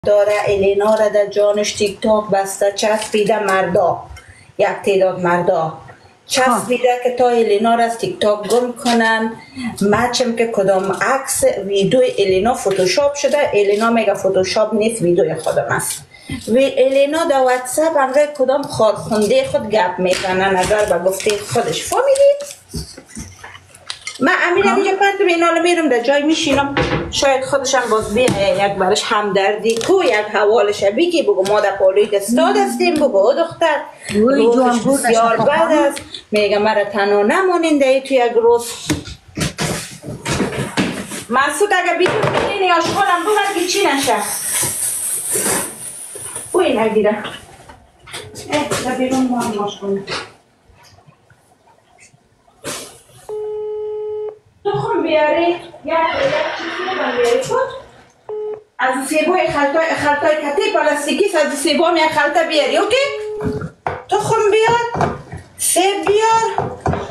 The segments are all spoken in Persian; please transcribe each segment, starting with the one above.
داره الینا را در جانش تیک تاک بسته چسبیده مردا، یک تعداد مردا چسبیده که تا الینا را از تیک تاک گم کنن. مچم که کدام عکس ویدیو الینا فوتوشاپ شده، الینا میگه فوتوشاپ نیست ویدیو خودم است. و الینا در واتساپ همراه کدام خارخونده خود گپ میزنه نظر به گفته خودش. فهمیدید؟ من امیر اینجا پرت به این حالا میرم در جای میشینم، شاید خودشم باز بیه یک برش همدردی کو یک حوالش بگی بگو ما در پالوی استاد هستیم، بگو دختر روزش بسیار بد است، میگه مرا تنها نماننده تو یک روز. مسعود اگه بیدون بگینی آشغالم بود که چی نشه بوی نگیره در بیرون ما هم آشغالم تخم بیاری یک چیزی من بیاری خود از سیبوی خلطای کتی پلاستیکی از سیبو هم یک خلطه بیاری. اوکی؟ تخم بیار، سیب بیار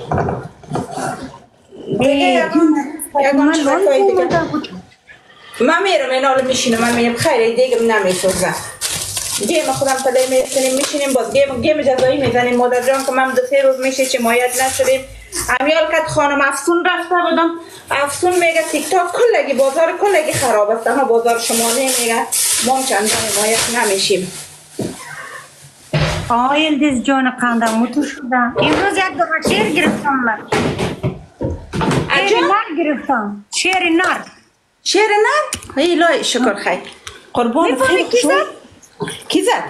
یکان خلطای دیگه. من میرم این حالا میشینم، من میرم خیلی دیگم نمیسوزم. گیم خودم تلای میشینیم باز گیم جزایی میزنیم. مادر جان که من 2-3 روز میشه چه مایت نشدیم. امیال کت خانم افسون رفته بودم، افسون میگه تیک تاک کلگی بازار کلگی خراب است، اما بازار شمالی میگه ما چند مایت نمیشیم. یلدیز جان قندم متو شدم. امروز یک دو شیر گرفتم من. شیر نر گرفتم. شیر نر. شیر نر؟ ای لای شکر خیر. قربان خیر کی زد؟ کی زد؟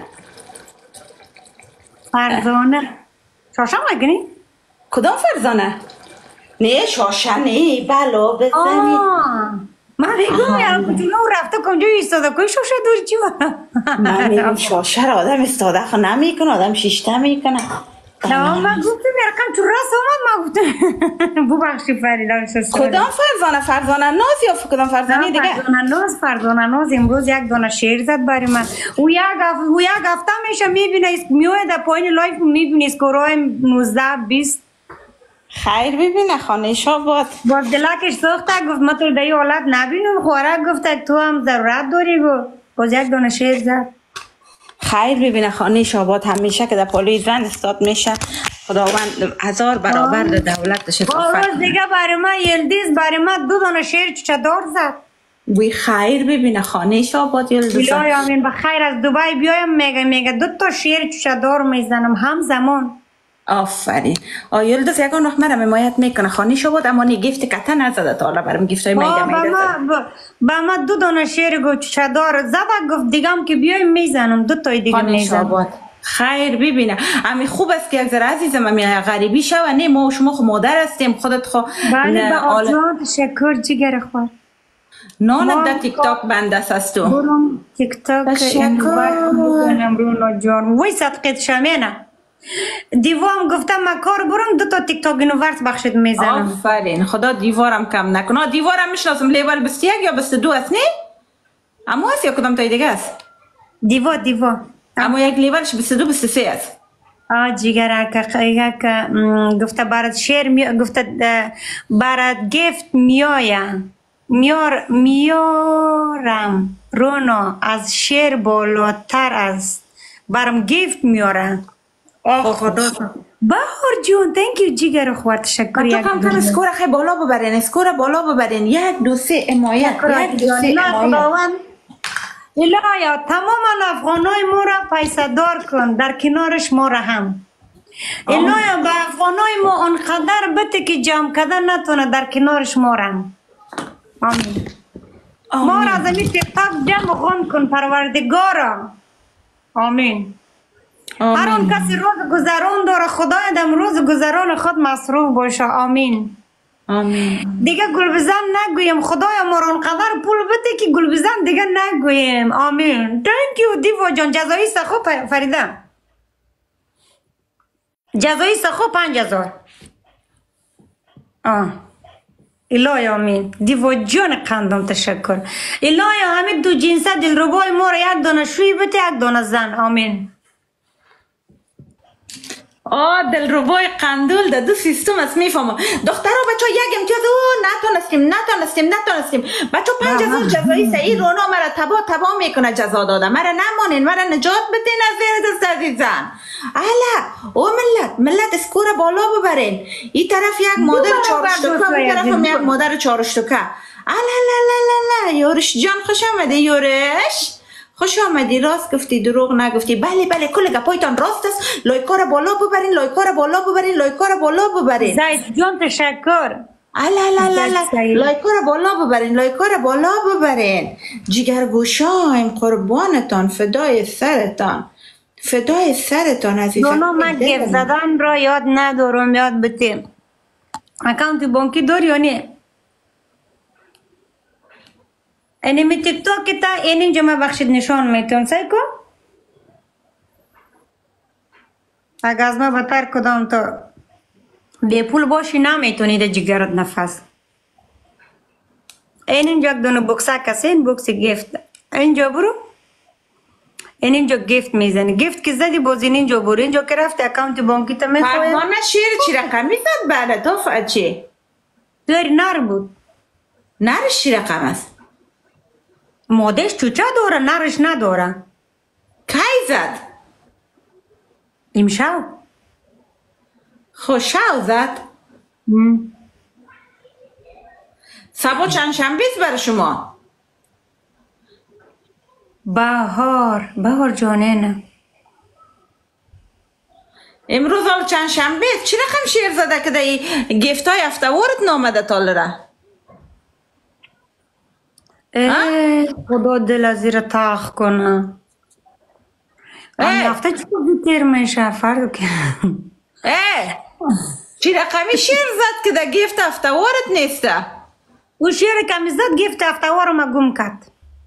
فرزانه. شاشم مگنی؟ کدام فرزانه؟ نه شاشه نه بلا بزنی. من بگم کتونو رفته کنجا ایستاده کنی شاشه دور چی با؟ من میگم شاشه را آدم استاده خو نمیکنه، آدم شیشته میکنه. نه من گفتم یرکم چون راست آمد من گفتم ببخشی فریدان شست. کدام فرزانه؟ فرزانه ناز یا کدام فرزانه دیگه؟ فرزانه ناز امروز یک دانه شیر زد برای من. او یک هفته میشه میبینه میوه در پایین لایف میبینه اسکورای 19-20. خیر ببینه خانه شاباد باز دلکش ساخته گفت ما تو در این حالت نبینم خواره گفت تو هم ضرورت داری گفت باز یک دانه شیر زد. خیر ببینه خانه شاباد همیشه که در پالوی زن استاد میشه خداوند 1000 برابر در دولتش افت. باز دیگه برای من یلدیز برای من 2 دانه شیر چدار زد. وی خیر ببینه خانه شاباد یلدیز. الهی آمین بخیر از دبی بیایم میگه 2 تا شیر چدار میزنم همزمان. آفرین. یلدیز یکان وقت مرا حمایت میکنه خانه شاباد اما نی گیفت کته نزده تا حالا برام گیفتای میگه با ما 2 دانه شیر گفت چدار زد گفت دیگم که بیایم میزنم 2 تای دیگه میزنم. خیر ببینه امی خوب است که یک ذره عزیزم امی غریبی شو نه ما و شما خو مادر هستیم خودت خو. بله به آجان تشکر جگر خور. نانت در تیک تاک بنده است تو. برم تیک تاک تشکر رونا جان وای صدقت شمینه دیوام گفتم من کار برم 2 تا تیک تاک اینو ورس بخشید میزنم. آفرین خدا دیوارم کم نکنه. دیوارم میشناسم لیول 21 یا 22 است نه؟ اما هست یا کدام تای دیگه است؟ دیوا اما یک لیولش 22-23 است. جیگر که گفته برات شیر گفته برات گیفت میارم رونا از شیر بالاتر است برام گیفت میارم. خدا بهار جون thank you جیگر خوار تشکر. یک کم اسکور خیلی بالا ببرین، اسکور بالا ببرین 1 2 3 حمایت 1 2 3 حمایت. الهیا تمام افغانای ما را پیسه دار کن در کنارش ما را هم. الهیا به افغانای ما آنقدر بده که جمع کردن نتونه در کنارش ما را هم. آمین. ما را از این تیک تاک جمع غم کن پروردگارا. آمین. هر اون کسی روز گذران داره خدای دم روز گذران خود مصروف باشه. آمین. دیگه گلبزن نگویم خدایا ما را انقدر پول بده که گلبزن دیگه نگویم. آمین. thank you دیوا جان. جزایی سخو فریده جزایی سخو 5000. الهی آمین. دیوا جان قندم تشکر. الهی همه دو جنسه دلربای ما را 1 دانه شوی بده 1 دانه زن. آمین. دلربای قندول در دو سیستم است میفهمم. دخترها بچه یک امتیاز نتونستیم بچه 5000 جزایی صحیح رونا مرا تبا میکنه جزا داده. مرا نمانین، مرا نجات بدین از زیر دست عزیزان. الا او ملت اسکور بالا ببرین. این طرف یک مادر 4 اشتکا، این طرف هم یک مادر 4 اشتکا. الا یورش جان خوش آمده. یورش خوش آمدی. راست گفتی دروغ نگفتی. بله کل گپایتان راست است. لایکا را بالا ببرین، لایکا را بالا ببرین. زید جان تشکر. لایکا را بالا ببرین. جگرگوشایم قربانتان، فدای سرتان عزیزم. نونا من گفت زدن را یاد ندارم، یاد بتیم. اکاونت بانکی داری یا نه؟ اینمی تیک توک تا اینجا ما بخشید نشان میتون سایکو؟ اگه از ما بتر کدام تو بی پول باشی نمیتونید جگرت نفس. اینجا دونه بوکسا کسی، این بوکس گیفت. اینجا برو. اینجا گیفت میزنی. گیفت که زدی بازین اینجا برو. اینجا که رفت اکاونت بانکی تا میخواه. پروانه شیر چی رقم میزد بعد تو فاچی؟ داری نر بود. نرش چی رقم است؟ مادش چوچه داره، نرش نداره. کی زد؟ امشب. خوشاو زد؟ سبا چند شنبه است برای شما؟ بهار جانینه. امروز حال چند شنبه است. چی رقم شیر زده که دی گیفت های افتوارت نامده تالره؟ خدا دل زیر تاخ کنه. آن هفته چی تیر میشه فرق کنه. چی رقمی شیر زد که در گیفت افتوارت نیسته؟ او شیر کمی زد گیفت افتوار ما گم کرد.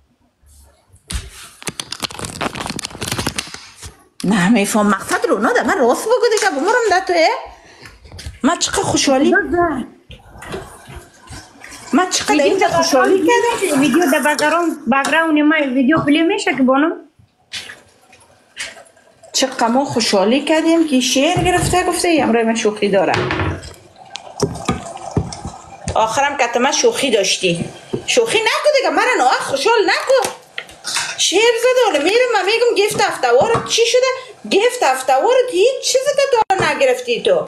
نه میفهم مقصد رو نده. من راست بگو دیگه بمارم ده توی من چقدر خوشحالی کردم. ویدیو در بگراوند ما ویدیو پلی میشه که بانم چقدر ما خوشحالی کردیم که شعر گرفته گفته امروز من شوخی دارم. آخرم که ما شوخی داشتی. شوخی نکو دیگه. من نوع خوشحال نکو. شعر زده حالا میرم من میگم گیفت افتوارت چی شده؟ گیفت افتوارت هیچ چیزی که تو نگرفتی تو.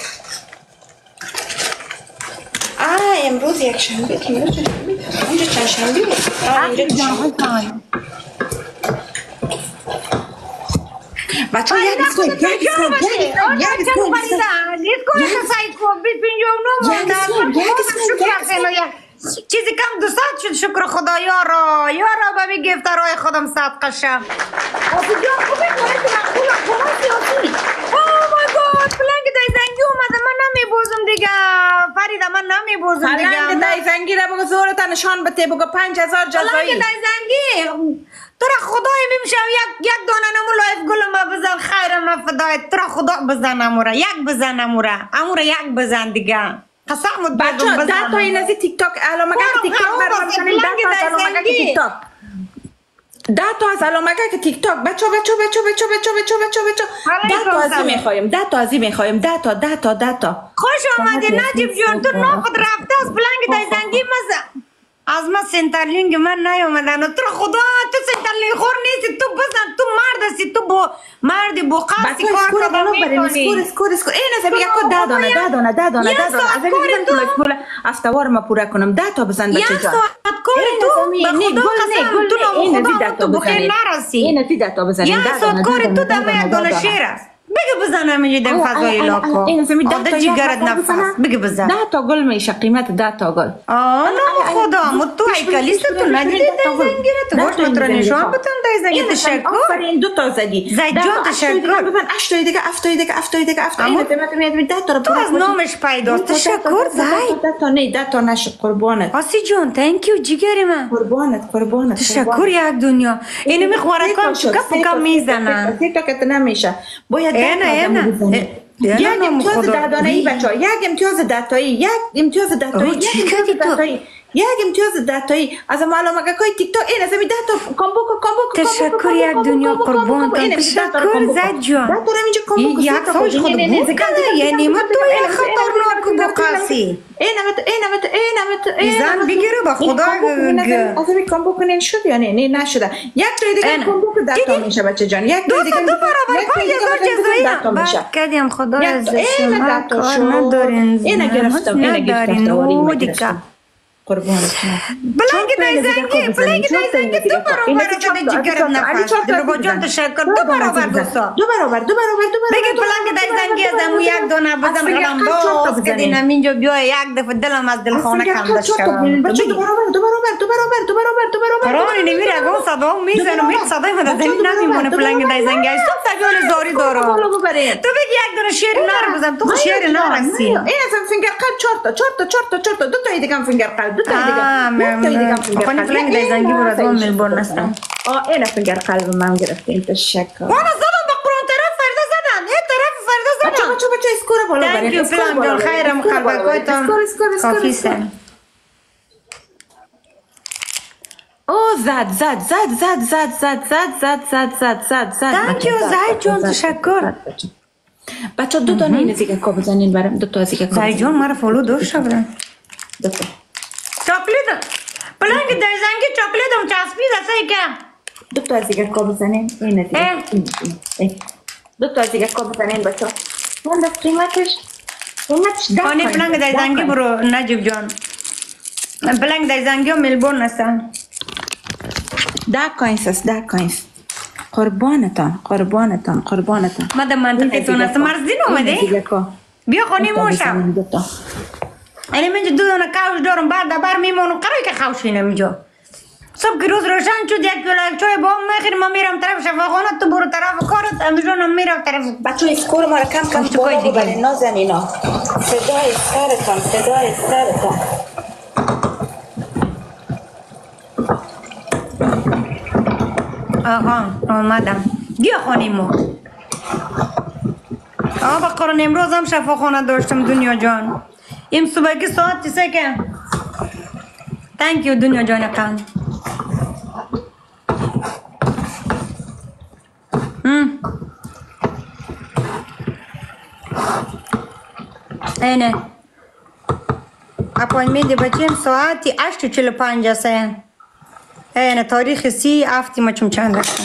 امروز یک شنبه که اینجا چند شنبه بچه ها یک اسکول چیزی کم 200 شد. شکر خدا یارا به می گفترهای خودم صدقه شم. آفی جان خوبه کنه که مقبول سیاسی. اوه مای گاد پلنگ دای زنگی اومده. من نمی بوزم دیگه فریده. من نمی بوزم دیگه. پلنگ دای زنگی را بگو زورتا نشان بده. بگو 5000 جزایی. پلنگ دای زنگی تو را خدای میشه یک دانه نمو لایف گل ما بزن. خیر ما فدایت. تو را خدا بزن اموره. یک بزن اموره یک بزن دیگه. قسمت بچه ده تا این از تیک تاک علامه که تیک تاک برام بزنیم. 10 تا علامه که تیک تاک 10 تا از علامه که تیک تاک بچه 10 تا ازی میخوایم. 10 تا ازی میخوایم. 10 تا خوش آمدی نجیب جون. تو ناخد رفته از پلنگ دای زنگی مزه از ما سنترلینگ من نیومدن. تو خدا تو سنترلینگ خور نیستی. تو بزن. تو مرد هستی. تو با مردی با قاسی کار کنم میکنی. اسکور این از میگه که 10 دانه از این افتوار ما پوره کنم. 10 تا بزن بچه جان. یک ساعت کار تو به خدا قسم تو خدا تو بخیر نرسی. این از 10 تا بزنیم. یک ساعت کار تو دمه دانه شیر است. بگه بزنم اینجا دم فضای لاکو. آده جگرت نفس. بگه بزن. 10 تا گل میشه قیمت 10 تا گل. نه خدا مت تو ایکالیست تو ندیدی زنگیره تو باش متر نشان بتم دای زنگی تشکر. آفرین 2 تا زدی. زید جان تشکر. ببین 8 تا دیگه 7 تا دیگه این 10 تا تو از نامش پیداست. تشکر زید. 10 تا نه 10 تا نشه قربانت. آسی جان تانک یو جیگری من. قربانت تشکر یک دنیا. اینو میخوره کام کم میزنن. تیک تاک نمیشه. باید نه یک امتیاز 10 دانه‌ای بچه‌ها. یک امتیاز 10 تایی. یک امتیاز 10 تایی. یک امتیاز 10 تایی از معلومگاکای تیک تاک این از 10 تا کامبو تشکر یک دنیا قربان تشکر زد جان 10 تا اینجا کامبو یک سایش خود بود یعنی ما تو یک خطرناک و بقاسی زن بگیره با خدا از این کامبو کنین شد یا نه نشده یک تا دیگه کامبو که 10 تا میشه بچه جان یک تا دیگه دو برابر 5000 جزایی بعد کردیم خدا از شما کار ندارین اینه گرفتم قربانتون بلنگ دای زنگی دو برابر شده جگرم نفس دربا جان تشکر دو برابر دوستا دو برابر بگه بلنگ دای زنگی از امو یک دونه بزن قلم باز کدینم اینجا بیا یک دفعه دلم از دل خانه کندش کردم بچه دو برابر قرآنی نمیره اگه صدا میزنم یک صدای من از زمین نمیمونه بلنگ دای زنگی صبح سجال زاری دارم تو بگی یک دونه شیر نار بزن تو شیر نار هستی این اصلا فینگر قلب 4 تا دو تا دیگه فینگر قلب دو تا دیگه خونی فلنگ دای زنگی برو از اون ملبورن هستم این فینگر قلب من گرفتیم تشکر وانا زدم با قرآن طرف فردا زدم یه طرف فردا زدم بچه اسکور بالا برین فلان جان خیرم خلبکایتان کافی سن او زد تانکیو زای جان تشکر بچه دو تا این زیگه کا بزنین برم دو تا زیگه کا زای جان مرا فالو داشته برم دو تا چاکلیت پلنگ در زنگی چاکلیتم چسبید اصلا که دو تا زیگه کا بزنین این دیگه دو تا زیگه کا بزنین بچه من دست قیمتش خانه پلنگ در زنگی برو نجیب جان پلنگ در زنگی و ملبورن هستن 10 کوینز است 10 کوینز قربانتان ما در منطقه تون هستم مرزدین اومده بیا خانه موشم اینه منجا دو دانه کاوش دارم بر میمونم قرار که خوشی نمیجا صبح که روز روشن شد یک گلک چای با میخیرم ما میرم طرف شفاخانه تو برو طرف کارت امجانم میرم طرف بچه اسکور ما را کم بالا ببرین نازنینا صدای سرتان آها آمدم بیا خانیمو با قرآن امروز هم شفاخانه داشتم دنیا جان این صبح که ساعت تیسه که تhank you دنیا جان قند اینه اپوینمنت بچیم ساعتی 8:45 است اینه تاریخ 30/7 ما چند رفتم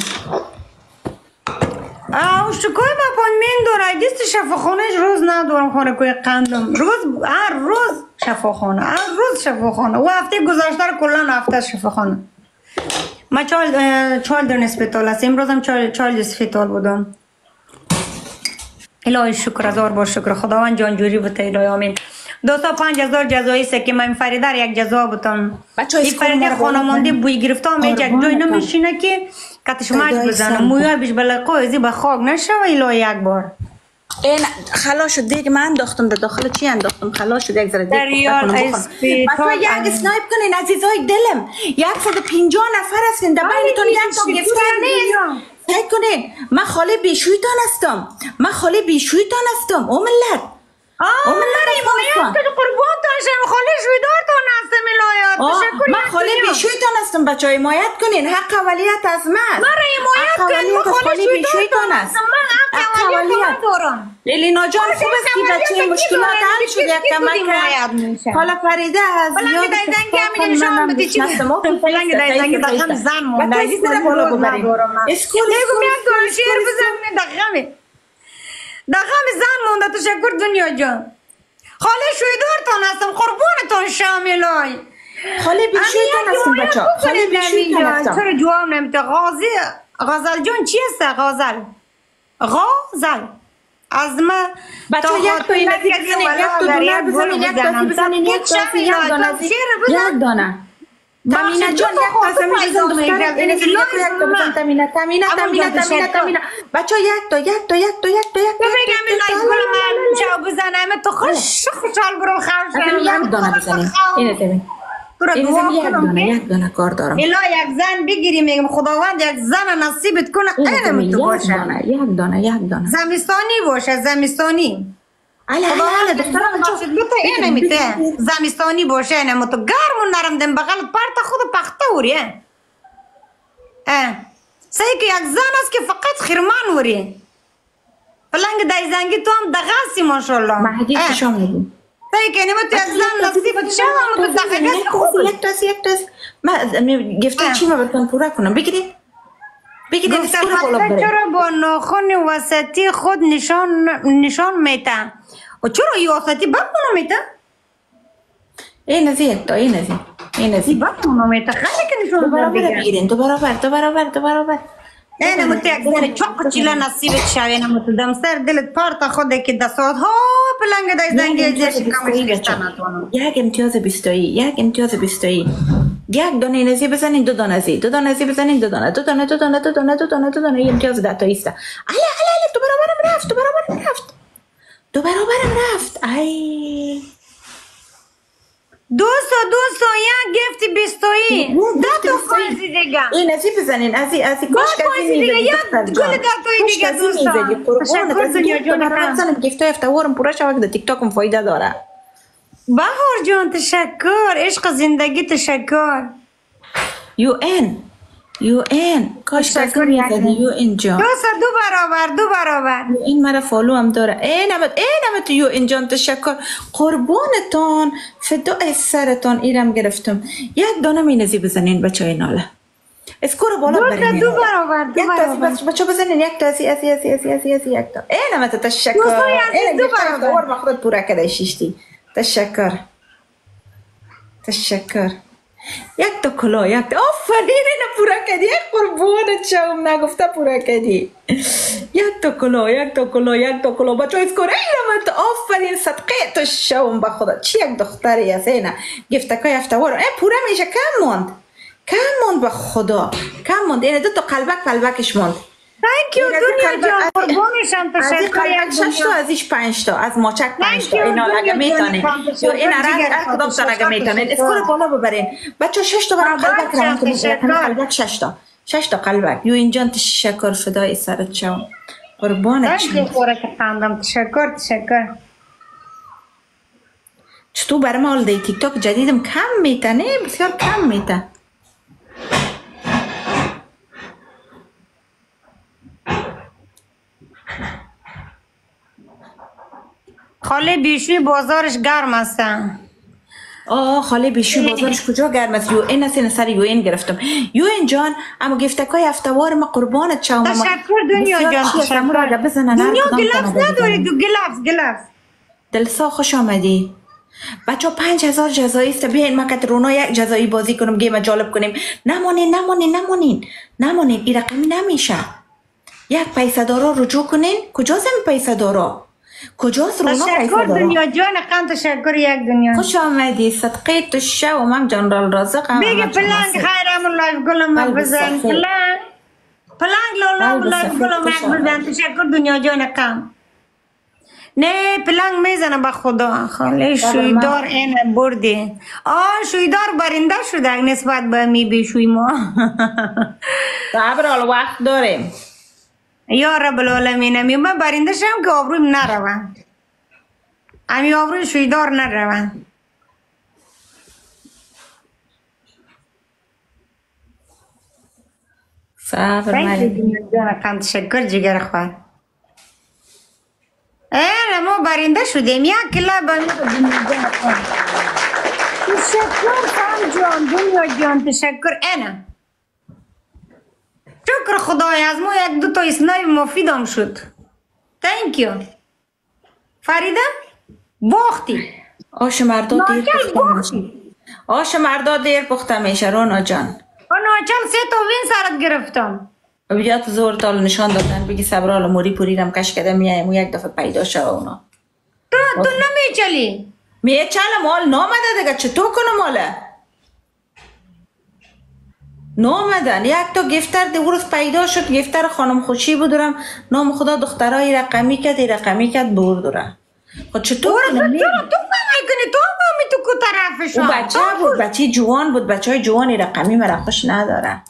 شکوی ما اپوینمنت داره دیست شفاخانهش روز ندارم خانه کوی قندم هر روز شفاخانه و هفته گذاشته رو کلان هفته شفاخانه ما چال در اسپیتال است امروز هم چال اسپیتال بودم الهی شکر هزار بار شکر خداوند جانجوری بوده الهی آمین 25000 جزایی است که من فریدر یک جزا بودم این فریده خانمانده بوی گرفتم یک جای نمیشینه که کتش مچ بزنم مویای بیش بلقا ازی به خاک نشه و الهی یک بار این خلاص شد دیگه من انداختم در داخل چی انداختم خلاص شد یک ذره دیگه ریال اسپیتال یک اسنایپ کنین عزیزای دلم 150 نفر هستین در بینتون یک تا گفتن نیست سعی کنین من خاله بیشویتان هستم او ملت مایات که قربان تاشم خاله شویدارتان هستم الهیات تشکر من خاله بیشویتان هستم بچه های حمایت کنین حق اولیت از من مرا حمایت کنین من خاله شویدارتان هستم من حق اولیت ندارم لیلینا جان خوب است که بچه مشکلات حل شد یک کمک حالا فریده از بلنگ دای زنگی همین نشان بده چی بلنگ دای زنگی دقیقا زن مونده ایدی سر بالا ببرین اسکول یک دونه شیر بزن دقیقا زن مونده تشکر دنیا جان خاله شویدارتان هستم قربانتان شاملای خاله بیشویتان هستم بچه خاله بیشویتان هستم چرا جواب نمیده غازل جان چی هسته غازل از ما بچه یک تا این نزدیک بزنین یک یک دانه تامینه جان یک قسمی بزن دختر این یک تا بزن تامینه بچه یک تا بگم این ایگل من جا بزنم تو خوشحال برو خوشحال یک دانه بزنیم اینه تبین یک دانه کار دارم الا یک زن بگیری میگم خداوند یک زن نصیبت کنه اینم تو باشه یک دانه زمستانی باشه زمستانی خدا دخترم باشد بوده اینه میته زمستانی باشه اینه متو گرم و نرم دم بغل پارت خود پخته وریه سعی که یک زن است که فقط خیرمان وریه پلنگ دای زنگی تو هم دغاسی ماشاءالله مهدی چشم میدیم سعی که نمت یک زن نصیبت شد و تو دغاسی خوب یک تاس من گفته چی ما بتون پورا کنم بگیرید چرا با ناخن وسطی خود نشان میته و چرا این وسطی بکنو میته این ازی بکنو میته خیلی که نشان دو برابر بگیرین دو برابر اینه مت یک زن چاق چیلا نصیبت شوی اینه مت دمسر دلت پارت خوده که دستات ها پلنگ دای زنگی ازیش کمش نیستن یک امتیاز 20 یک دانه نزی بزنین دو دانه بزنین دو دانه یه امتیاز 10 تا ایست اله دو برابرم رفت ای دوستا یک گفتی بیستایی ده تا فایزی دیگه این ازی بزنین ازی کاش فایزی دیگه یک گل ده تایی دیگه دوستا تشکر دنیا جان گفت افتوارم پورا شوک ده تیک تاکم فایده داره بهار جان تشکر عشق زندگی تشکر یو این کاش تشکر میزدی یو این جان دوستا دو برابر این مرا فالو هم داره اینمت یو این جان تشکر قربانتان فدای سرتان ایرم گرفتم یک دانه مینزی بزنین بچه های ناله اسکور بالا برین دو برابر بچه بزنین یک تا از یک تا اینمت تشکر دو برابر ما خودت پورا کده شیشتی تشکر یک تا کلا آفرین اینو پورا کردی قربونت شوم نگفته پورا کردی یک تا کلا بچه اسکور اینم آفرین صدقه تو شوم به خدا چی یک دختری هست اینه گفتکای افتوار پورا میشه کم موند به خدا کم موند اینه دو تا قلبکش موند Thank you دنیا جان قربونشم تشکر یک 6 تا ازش 5 تا از ماچک 5 تا اینا اگه میتونین یا این هر کدوم تا اگه میتونین اسکور بالا ببرین بچه 6 تا برام قلبک 6 تا قلبک یو اینجان تشکر فدای سرت شوم قربانت شوم تشکر چطور برام اول دی تیک تاک جدیدم کم میتونه بسیار کم میته خاله بیشوی بازارش گرم است خاله بیشوی بازارش کجا گرم است یو این است سر یو این گرفتم یو این جان اما گفتکای افتوار ما قربانت شوم تشکر دنیا جان تشکر دنیا گلفز نداری دو گلفز دلسا خوش آمدی بچه 5000 جزایی است بیاین ما کترونا یک جزایی بازی کنم گیم جالب کنیم نمانین این رقمی نمیشه یک پیسه دارا رجوع کنین کجاست این پیسه دارا کجاست رونا پیسه تشکر دنیا جان قم تشکر یک دنیا خوش آمدی صدقه تو شو من جنرال رازقم بگه پلنگ خیرم الله گلم بزن پلنگ لالا گلم بزن تشکر دنیا جان قم نه پلنگ میزنه به خدا خاله شویدار این بردی شویدار برنده شده نسبت به می بیشوی ما صبر وقت داریم یا رب العالمین من برنده شم که آبرویم نروم امی آبروی شویدار نروم صبر ملی جان تشکر جگر خواه ما برنده شدیم یک کلا با تشکر خان جان دنیا جان تشکر اینه شکر خدای از ما یک دو تا اسنای مفیدم شد thank you فریده باختی آش مردا دیر پخته میشه رونا جان ناچل 3 تا وین سرت گرفتم بیات زور تال نشان دادن بگی صبرال موری پوری رم کش کده میایم و یک دفعه پیدا شو اونا تو نمیچلی میچلم مال نامده دیگه چطور کنم ماله نامدن یک تا گفتر دیگرست پیدا شد گفتر خانم خوشی بودرم نام خدا دخترای رقمی کد بردره خود چطور کنم تو میکنی تو کو طرفش او بچه بود بچه جوان بود بچه های جوانی رقمی مرا خوش نداره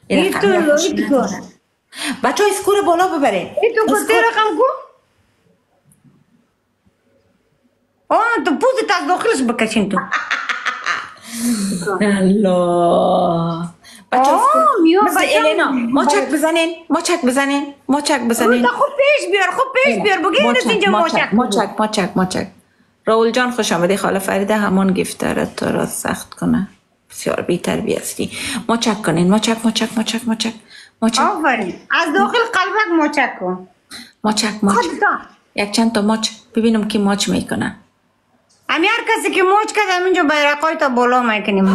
بچه های اسکور بالا ببرین تو گفتی رقم کو داخلش بکشین تو. الله بچه مثل الینا ماچک بزنین خب پیش بیار بگیر از اینجا ماچک راول جان خوش آمدی. خاله فریده همان گفتاره تو را سخت کنه، بسیار بی تربیت هستی. ماچک کنین ماچک آفرین. از داخل قلبک ماچک کن. ماچک یک چند تا ماچ ببینم کی ماچ میکنه. همی هر کسی که موج کرد همینجا بیرقای تا بالا میکنیم.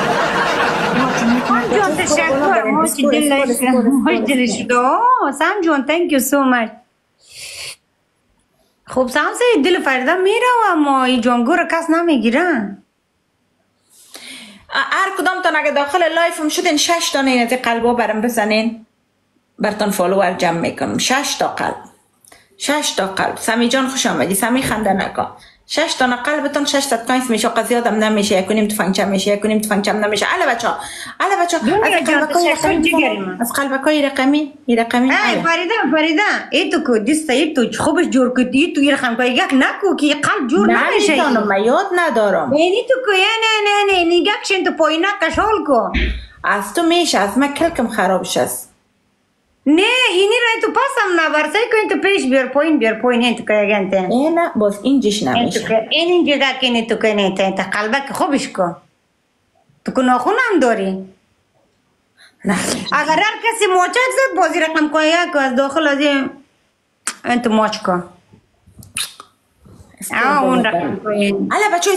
سام جان تشکر. موج دلش سام جان thank you so much. خب سام سه دل فریده میره و اما این جانگو رو کس نمیگیرن. هر کدام تان اگه داخل لایف هم شدین 6 تا این از قلبا برم بزنین برتون فالوور جمع میکنم. 6 تا قلب. سمی جان خوش آمدی. سمی خنده نکن. 6 تا قلبتون 600 کوینز میشه. قضیه آدم نمیشه. یکونیم تفنگچم میشه. یکونیم تفنگچم نمیشه. اله بچا از قلبکای رقمی ای فریده ای تو کو دست ای تو خوبش جور کردی تو رقم که یک نکو که قلب جور نمیشه. من یاد ندارم. اینی تو کو نه نگاکشن تو پایینا کشال کن. از تو میشه. از من کلکم خراب شست. نه اینی رای تو پاسم نبرسه که تو پیش بیار پایین تو که گنته. نه باز اینجیش نمیشه. این جگه که نه تو که نه تا قلبک خوبش کن. تو که ناخون هم داری. نه اگر هر کسی موچک زد بازی رقم کنه یک از داخل از این انت موچ کن. اون رقم کنین. اله بچه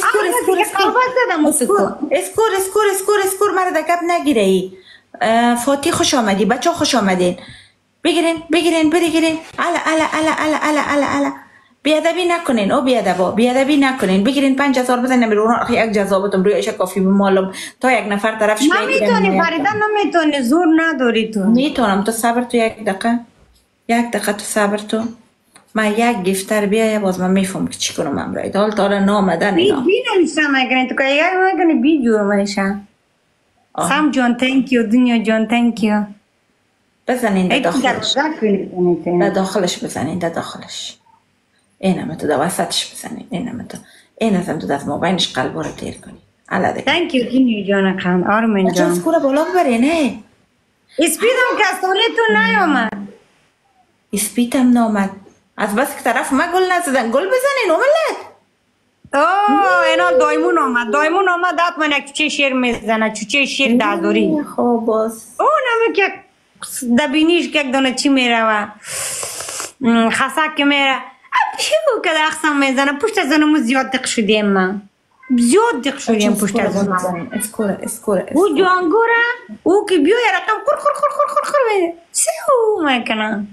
اسکور مرد گپ نگیره ای. فاتی خوش آمدی. بچه خوش آمدین. بگیرین. اله بیادبی نکنین. بگیرین 5000 بزنین بیرون. یک جذابتم روی ایش کافی بمالم تا یک نفر طرفش بگیرم. نمیتونی فریده نمیتونی زور نداری تو. میتونم. تو صبر تو یک دقیقه تو صبر تو. من یک گفتر بیایه باز من میفهم که چی کنم امرای حال تا حالا نامدن اینا بی نمیشم اگرین تو که یک مگنی بی جور منشم. سام جان thank you. دنیا جان thank you. بزنین در داخلش بزنین در داخلش. اینم تو در وسطش بزنین. این ازم تو دست موبایلش قلبا رو تیر کنی. thank you دنیا جان خان آرمین جان. اسکور بالا ببری نه. اسپیدم کساله تو نیامد. اسپیدم نامد. از بس که طرف ما گل نزدن گل بزنین اوملت. اینا دایمون آمد داد من یک چوچه شیر میزنه. چوچه شیر دادوری. خب باز اونم که دبینیش که یک دانه چی میره و خسک میره پیو که دخصم میزنه. پشت از اونمو زیاد دق شدیم من. پشت از اونمو. اسکور او جوانگوره او که بیو یه رقم خور میده. سیو میکنه.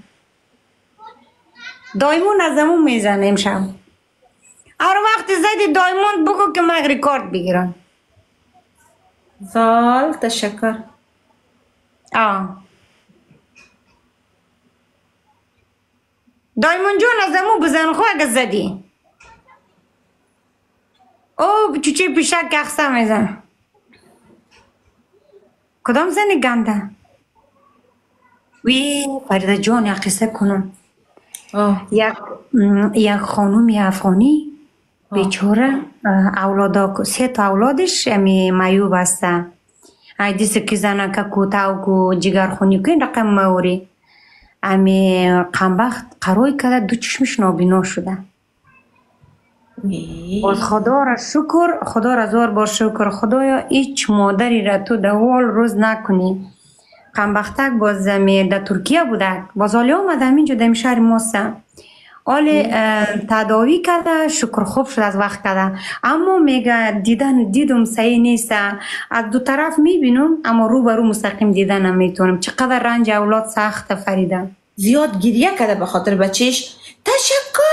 دایمون از همون میزنه امشب. هر وقت زدی دایموند بگو که من ریکارد بگیرم. زال تشکر. دایموند جون از همون بزن خو اگه زدی. او چوچه پیشک که اخصه میزن. کدام زنی گنده؟ وی فریده جان یا قصه کنم. یک خانومی افغانی بیچاره اولادا 3 تا اولادش امی مایوب هسته. دیسه که زنه که کوتاو کو جگر خونی که این رقم موری امی قنبخت قروی که 2 چشمش نابینا شده. باز خدا را شکر. خدا را زار بار شکر. خدایا هیچ مادری را تو دوال روز نکنی. قنبختک باز در ترکیه بوده. باز حالی آمده همینجا در شهر ماسته. حالی تداوی کرده شکر خوب شد از وقت کرده. اما میگه دیدم صحیح نیست. از دو طرف میبینم اما رو به رو مستقیم دیدن نمیتونم. چقدر رنج اولاد سخت فریده. زیاد گریه کرده به خاطر بچهش. تشکر.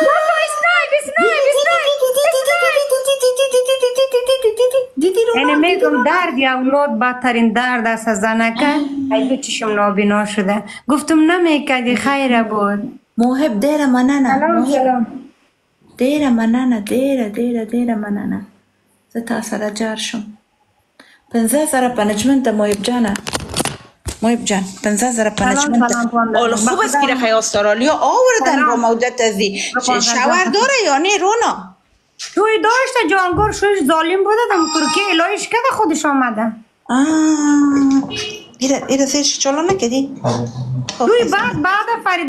یعنی میگم درد اولاد بدترین درد است از زنکه. ای 2 چشم نابینا شده. گفتم نمیکردی خیره بود. موهب دیر مننه. سلام. دیر مننه. زتا سر جار شم. 15,000 پنجمنت موهب جان 15,000 پنجمنت. اول خوب است که رخی استرالیا آوردن با مودت ازی. شاور داره یا نه رونا؟ توی داشته جانگور شوش ظالم بوده دم ترکیه الهیش کده خودش آمده ایره سیرش چالو نکدی؟ توی بعد فرید